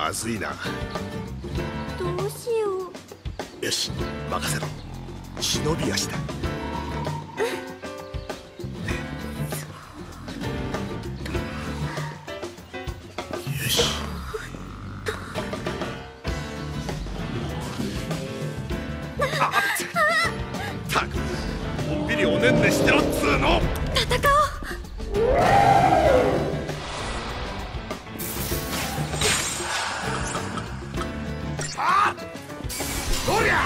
まずいな。 どうしよう。よし、任せろ。忍び足だ。よし。たく、のんびりおねんねしてろっつうの。 戦おう。 あっ、どりゃ。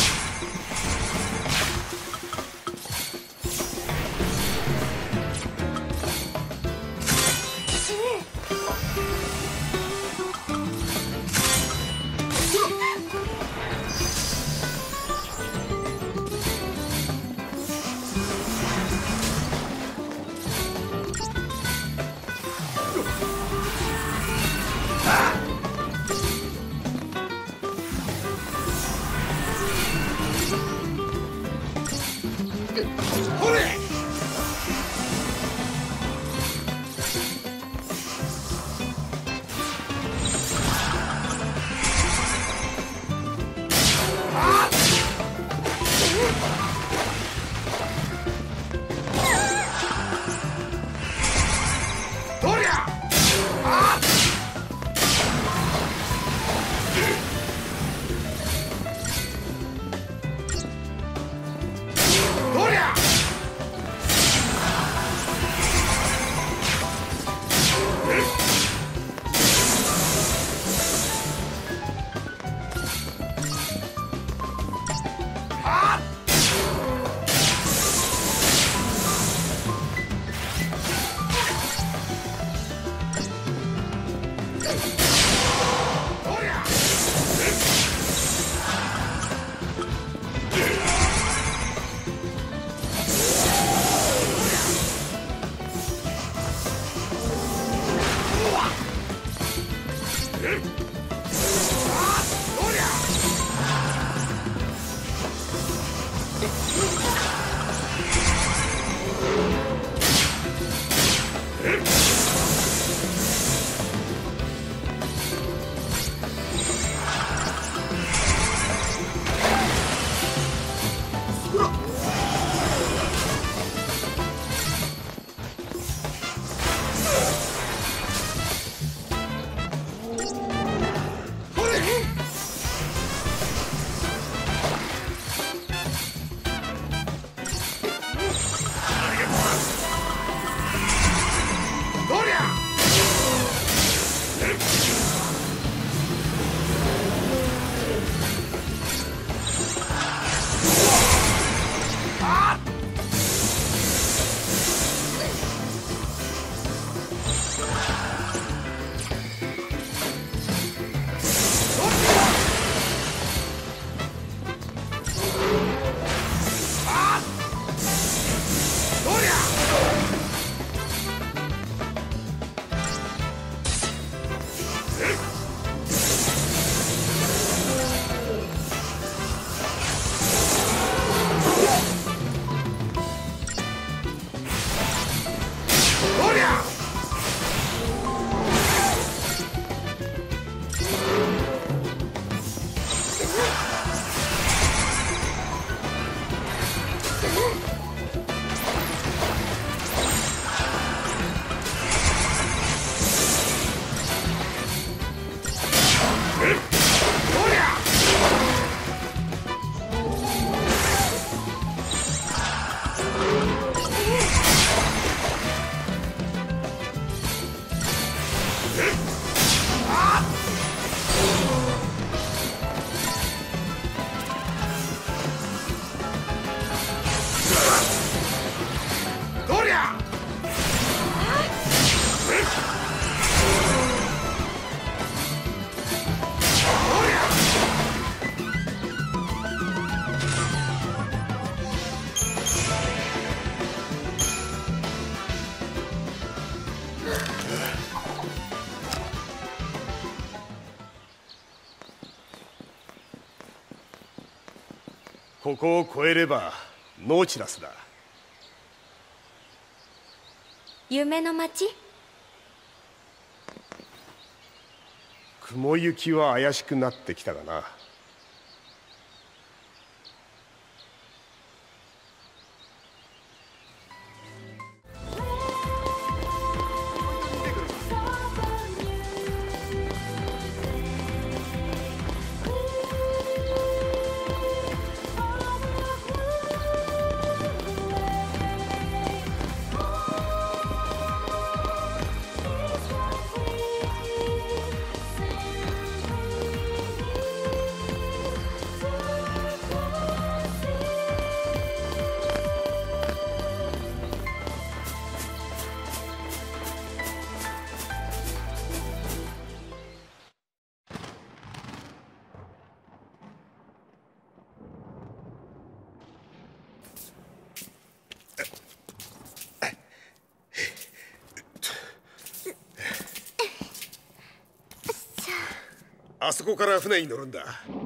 ここを越えればノーチラスだ。 夢の街？ 雲行きは怪しくなってきたがな。あそこから船に乗るんだ。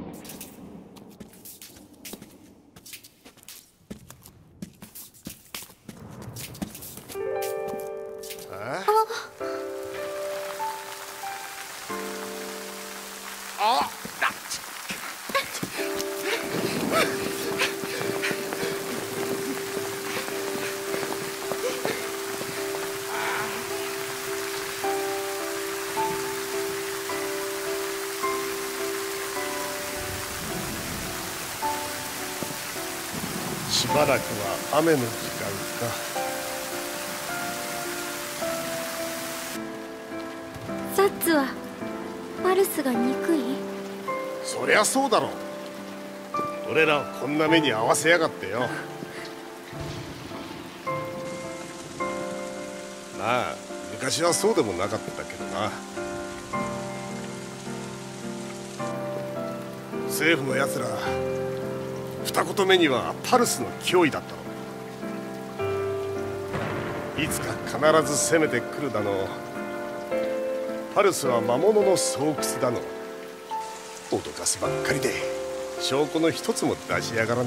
しばらくは雨の時間か。 サッツはパルスが憎い？ そりゃそうだろう。俺らをこんな目に遭わせやがってよ。まあ昔はそうでもなかったけどな。政府のやつら二言目にはパルスの脅威だったの。いつか必ず攻めてくるだの。パルスは魔物の巣窟だの。脅かすばっかりで証拠の一つも出しやがらね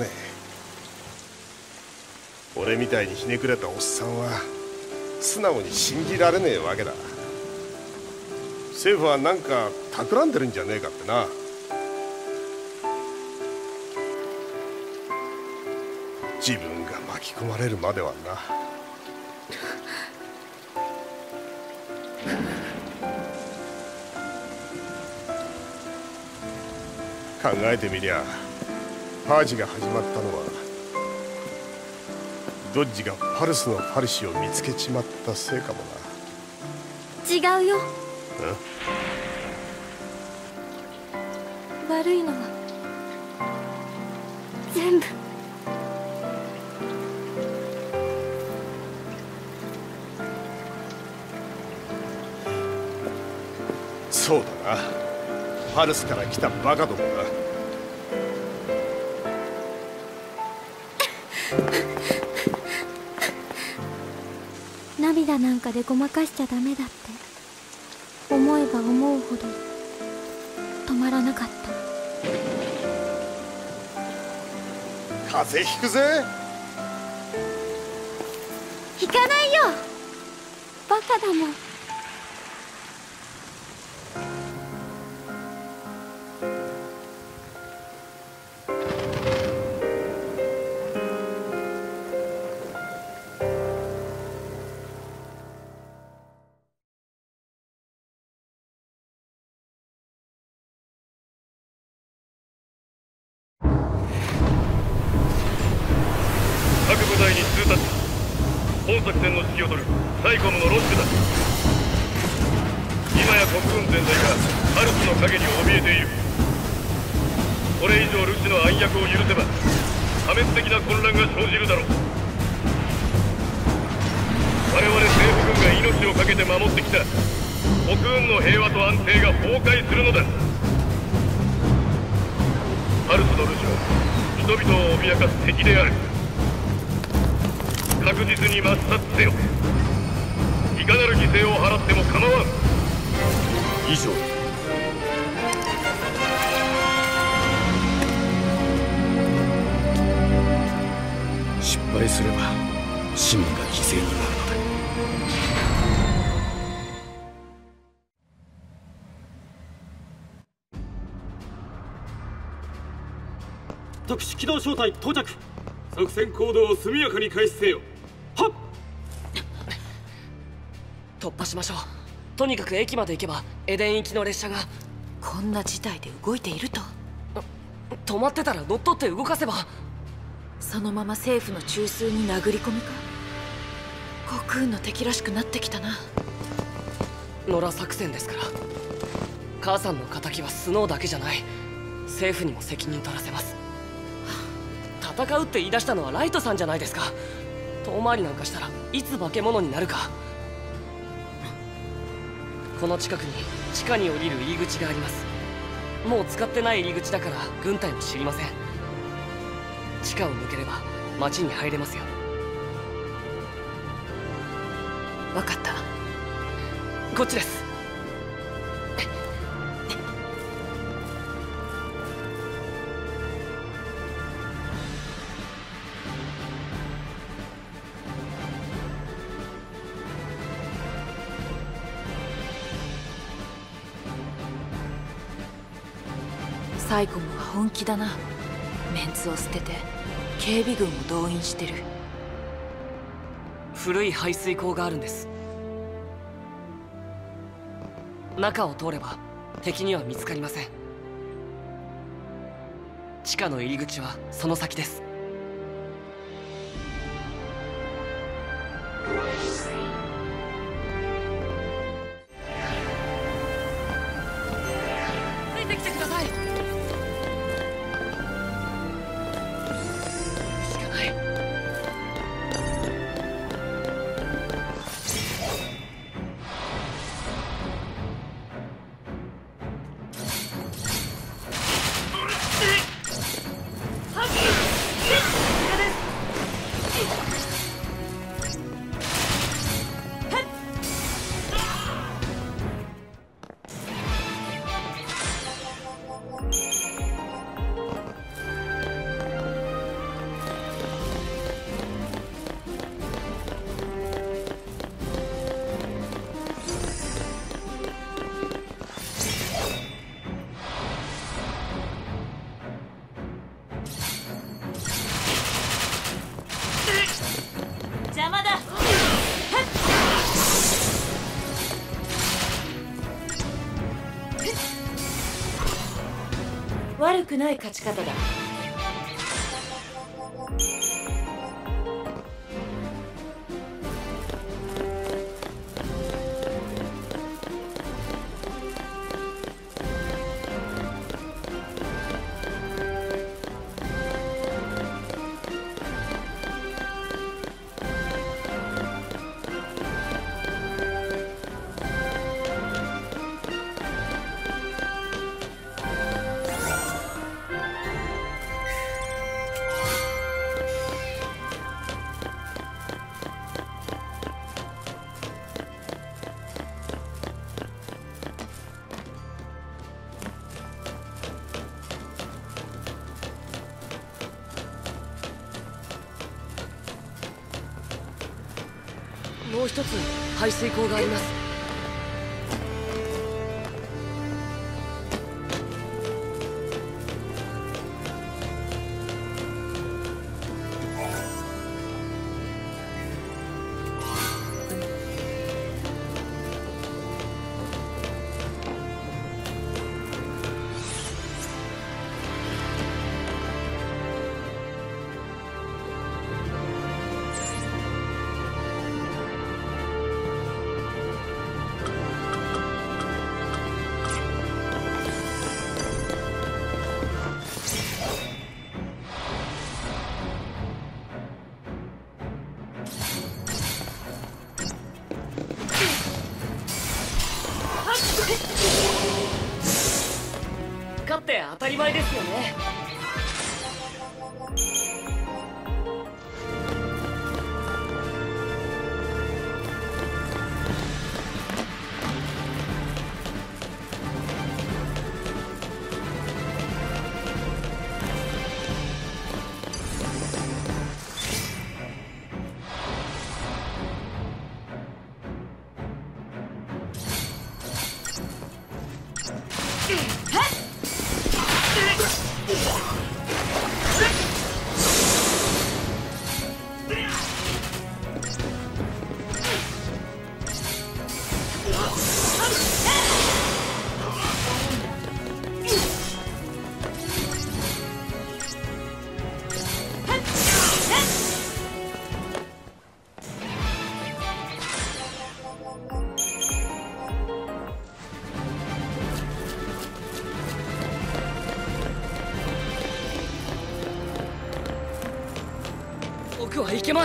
え。俺みたいにひねくれたおっさんは素直に信じられねえわけだ。政府はなんか企んでるんじゃねえかってな。自分が巻き込まれるまではな。考えてみりゃパージが始まったのはドッジがパルスのパルシを見つけちまったせいかも違うよ。 な。 悪いのは全部そうだな。パルスから来たバカどもだ。 涙なんかでごまかしちゃダメだって思えば思うほど止まらなかった。 風邪ひくぜ。 引かないよ、バカだもん。 各部隊に通達。本作戦の指揮を執るサイコムのロックだ。今や国軍全体がパルスの影に怯えている。これ以上ルチの暗躍を許せば破滅的な混乱が生じるだろう。我々政府軍が命を懸けて守ってきた国軍の平和と安定が崩壊するのだ。パルスのルチは人々を脅かす敵である。確実に抹殺せよ。いかなる犠牲を払っても構わん。 以上。 失敗すれば市民が犠牲になるのだ。 特殊機動小隊到着。作戦行動を速やかに開始せよ。はっ。 突破しましょう。とにかく駅まで行けばエデン行きの列車が。 こんな事態で動いていると。 止まってたら乗っ取って動かせば。 そのまま政府の中枢に殴り込みか。国空の敵らしくなってきたな。 野良作戦ですから。母さんの敵はスノーだけじゃない。政府にも責任取らせます。戦うって言い出したのはライトさんじゃないですか。遠回りなんかしたらいつ化け物になるか。この近くに地下に降りる入り口があります。もう使ってない入り口だから軍隊も知りません。地下を抜ければ町に入れますよ。 分かった。 こっちです。 サイコムは本気だな。メンツを捨てて警備軍を動員してる。 古い排水溝があるんです。中を通れば敵には見つかりません。地下の入り口はその先です。ついてきてください。しかない。 邪魔だ。悪くない勝ち方だ。もう一つ排水溝があります。勝って当たり前ですよね。 はっはいけます。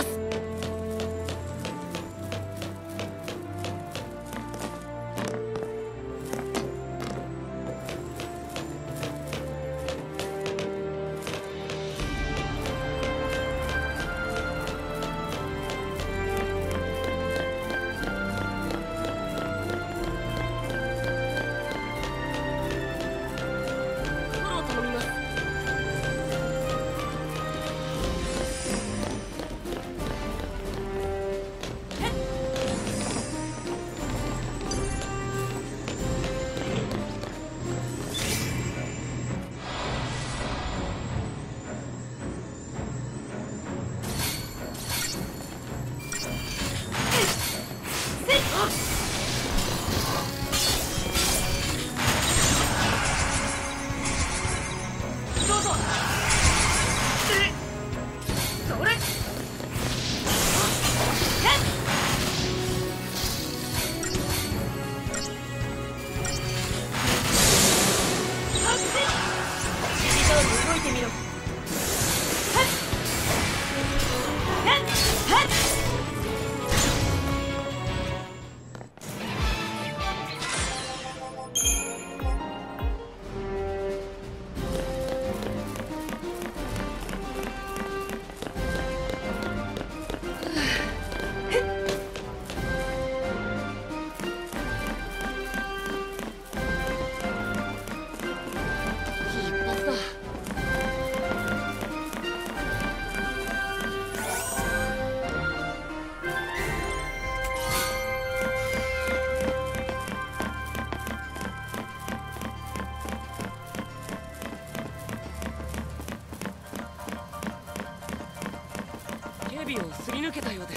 警備をすり抜けたようです。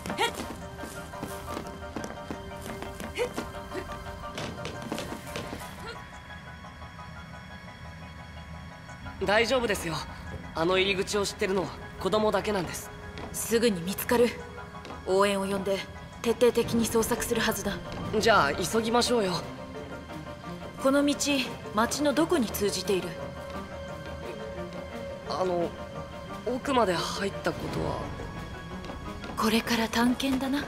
大丈夫ですよ。あの入り口を知ってるのは子供だけなんです。 すぐに見つかる。応援を呼んで徹底的に捜索するはずだ。 じゃあ急ぎましょうよ。 この道、町のどこに通じている？ 奥まで入ったことは。 これから探検だな。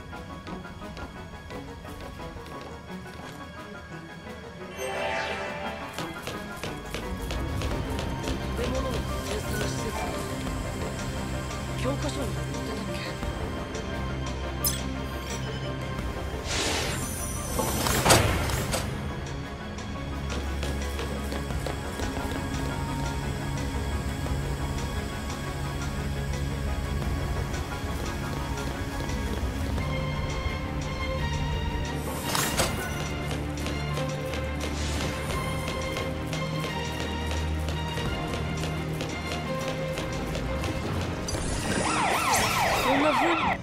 食べ物の生産施設。教科書に載ってたっけ？そんな風に。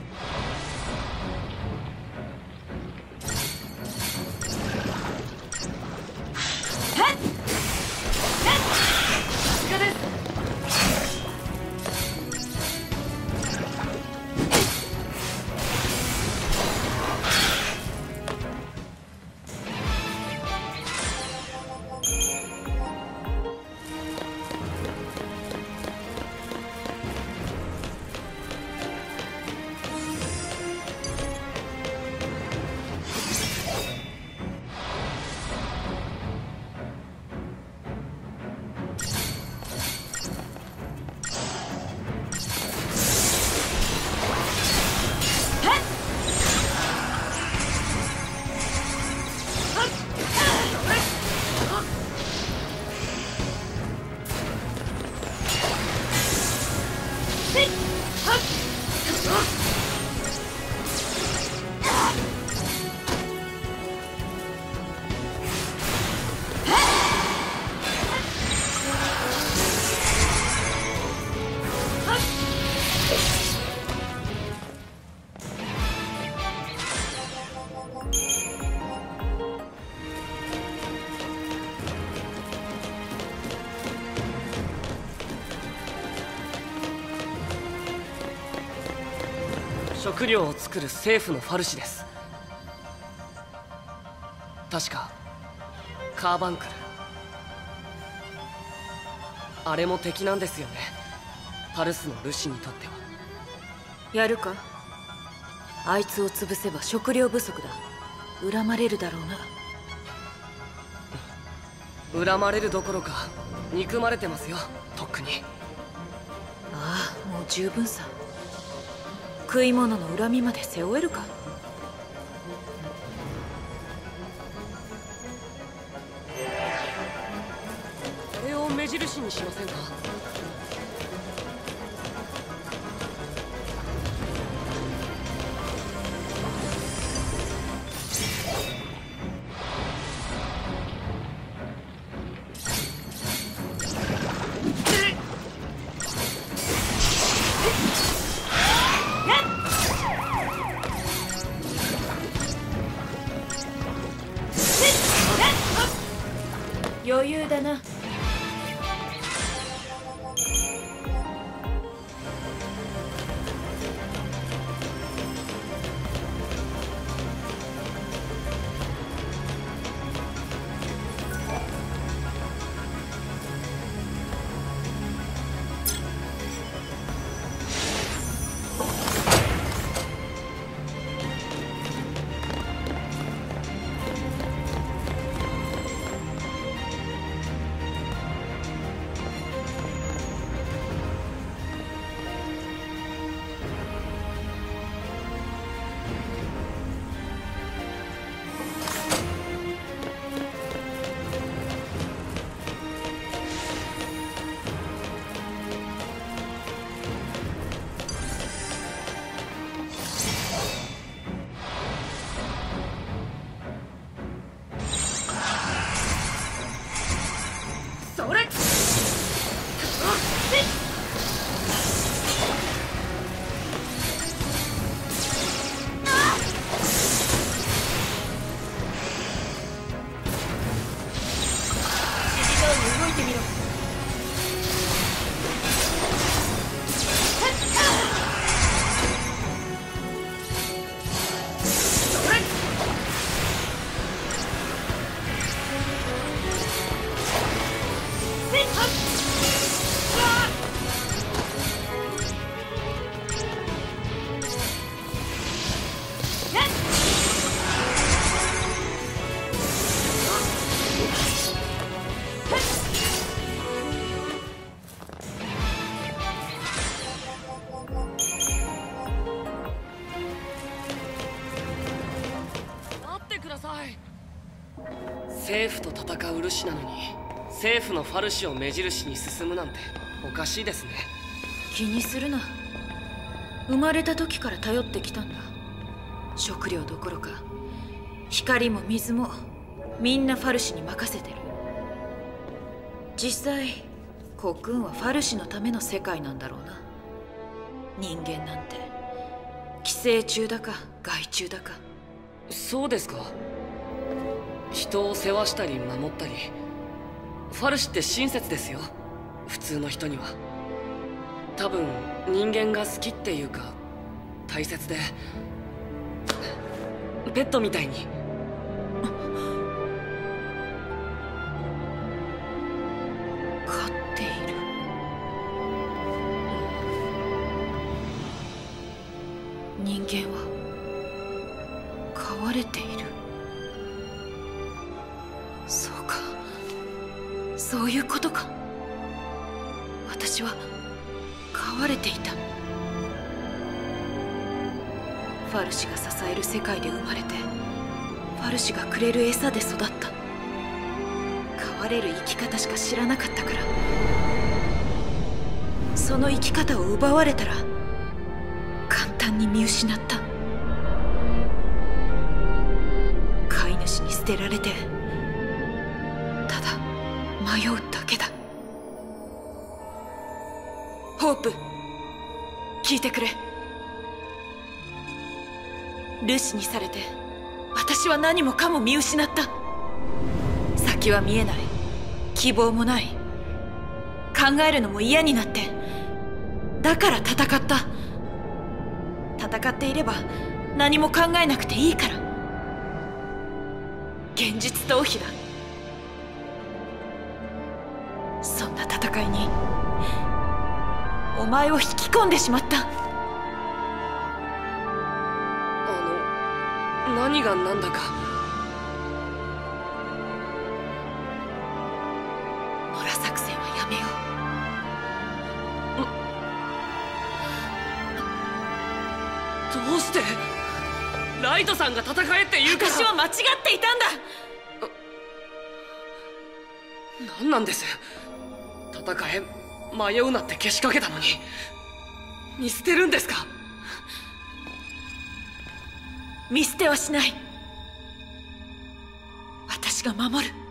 食料を作る政府のファルシです。確かカーバンクル。あれも敵なんですよね、パルスのルシにとっては。 やるか。あいつを潰せば食料不足だ。恨まれるだろうな。 恨まれるどころか憎まれてますよ、とっくに。 ああ、もう十分さ。食い物の恨みまで背負えるか。 これを目印にしませんか。 余裕だな。 政府と戦うルシなのに政府のファルシを目印に進むなんておかしいですね。 気にするな。生まれた時から頼ってきたんだ。食料どころか光も水もみんなファルシに任せてる。実際コクーンはファルシのための世界なんだろうな。人間なんて寄生虫だか害虫だか。 そうですか。人を世話したり守ったり、ファルシって親切ですよ、普通の人には。多分人間が好きっていうか大切で、ペットみたいに。 飼っている。人間は飼われている。そうか、そういうことか。私は飼われていた。ファルシが支える世界で生まれて、ファルシがくれる餌で育った。飼われる生き方しか知らなかったから、その生き方を奪われたら簡単に見失った。飼い主に捨てられてただ迷うだけだ。ホープ、聞いてくれ。ルシにされて私は何もかも見失った。先は見えない、希望もない、考えるのも嫌になって、だから戦った。戦っていれば何も考えなくていいから。現実逃避だ。そんな戦いにお前を引き込んでしまった。 何が何だか。 野良作戦はやめよう。どうしてライトさんが戦えって言うから。 私は間違っていたんだ。 何なんです。戦え迷うなってけしかけたのに見捨てるんですか。 見捨てはしない。私が守る。